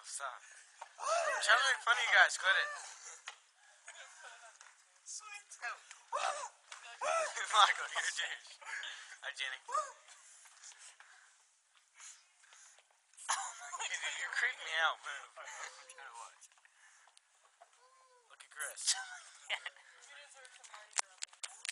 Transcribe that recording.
Michael, stop. I'm trying to make fun of you guys. Quit it. Michael, you're a douche. Alright, Jenny. Dude, you're creeping me out. Move. I'm trying to watch. Look at Chris.